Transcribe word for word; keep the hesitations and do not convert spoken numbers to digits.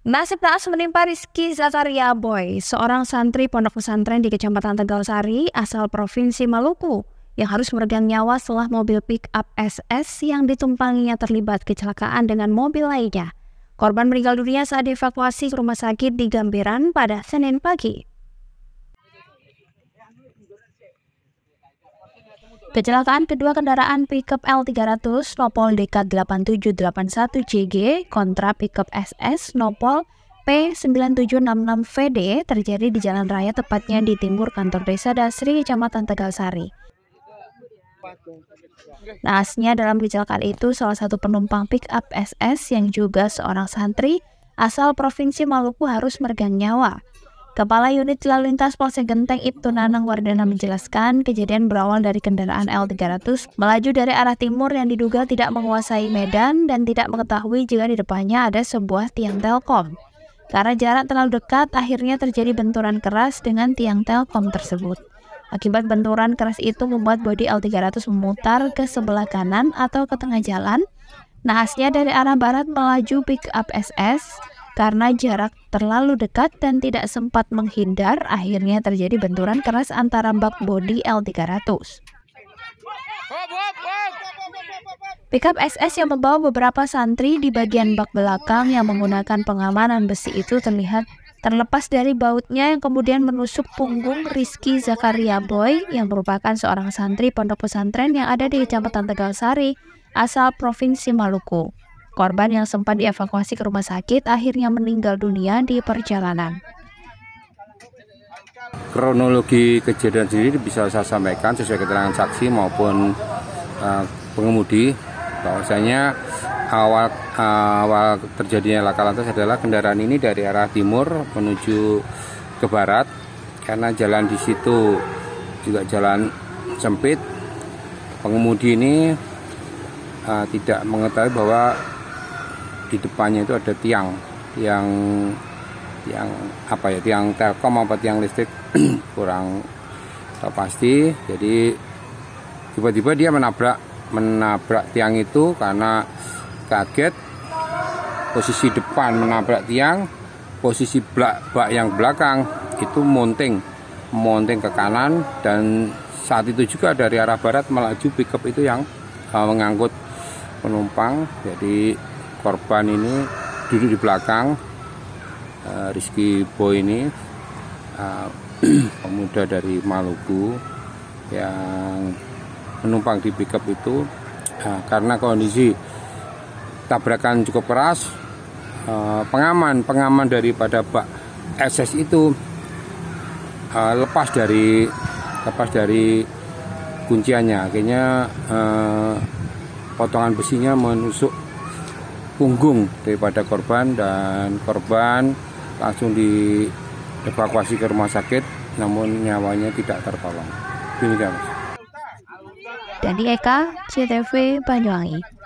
Nasib naas menimpa Rizky Zakaria Boy, seorang santri pondok pesantren di Kecamatan Tegalsari, asal Provinsi Maluku, yang harus meregang nyawa setelah mobil pick-up S S yang ditumpanginya terlibat kecelakaan dengan mobil lainnya. Korban meninggal dunia saat dievakuasi ke rumah sakit di Gambiran pada Senin pagi. Kecelakaan kedua kendaraan pickup L tiga ratus Nopol D K delapan tujuh delapan satu J G kontra pickup S S Nopol P sembilan tujuh enam enam V D terjadi di jalan raya, tepatnya di timur kantor desa Dasri, Kecamatan Tegalsari. Naasnya dalam kecelakaan itu salah satu penumpang pickup S S yang juga seorang santri asal Provinsi Maluku harus meregang nyawa. Kepala Unit Lalu Lintas Polsek Genteng Ibtu Nanang Wardana menjelaskan kejadian berawal dari kendaraan L tiga ratus melaju dari arah timur yang diduga tidak menguasai medan dan tidak mengetahui jika di depannya ada sebuah tiang telkom. Karena jarak terlalu dekat, akhirnya terjadi benturan keras dengan tiang telkom tersebut. Akibat benturan keras itu membuat bodi L tiga ratus memutar ke sebelah kanan atau ke tengah jalan. Naasnya dari arah barat melaju pick up S S. Karena jarak terlalu dekat dan tidak sempat menghindar, akhirnya terjadi benturan keras antara bak bodi L tiga ratus. Pickup S S yang membawa beberapa santri di bagian bak belakang yang menggunakan pengamanan besi itu terlihat terlepas dari bautnya yang kemudian menusuk punggung Rizky Zakaria Boy yang merupakan seorang santri pondok pesantren yang ada di Kecamatan Tegalsari, asal Provinsi Maluku. Korban yang sempat dievakuasi ke rumah sakit akhirnya meninggal dunia di perjalanan. Kronologi kejadian sendiri bisa saya sampaikan sesuai keterangan saksi maupun uh, pengemudi, bahwasanya awal uh, awal terjadinya laka lantas adalah kendaraan ini dari arah timur menuju ke barat, karena jalan di situ juga jalan sempit. Pengemudi ini uh, tidak mengetahui bahwa di depannya itu ada tiang, tiang, tiang apa ya, tiang telkom apa tiang listrik kurang tahu pasti. Jadi tiba-tiba dia menabrak, menabrak tiang itu karena kaget. Posisi depan menabrak tiang, posisi bak, bak yang belakang itu monting, monting ke kanan, dan saat itu juga dari arah barat melaju pickup itu yang uh, mengangkut penumpang. Jadi korban ini duduk di belakang, uh, Rizky Boy ini uh, pemuda dari Maluku yang menumpang di pickup itu. Uh, karena kondisi tabrakan cukup keras, uh, pengaman pengaman daripada bak S S itu uh, lepas dari lepas dari kunciannya, akhirnya uh, potongan besinya menusuk punggung daripada korban, dan korban langsung dievakuasi ke rumah sakit, namun nyawanya tidak tertolong. Demikian. Dani Eka, C T V Banyuwangi.